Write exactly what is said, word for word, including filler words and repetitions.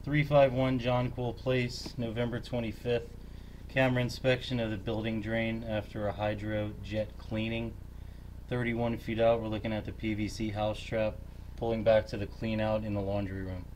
three five one John Quill Place, November twenty-fifth. Camera inspection of the building drain after a hydro jet cleaning. thirty-one feet out, we're looking at the P V C house trap, pulling back to the clean out in the laundry room.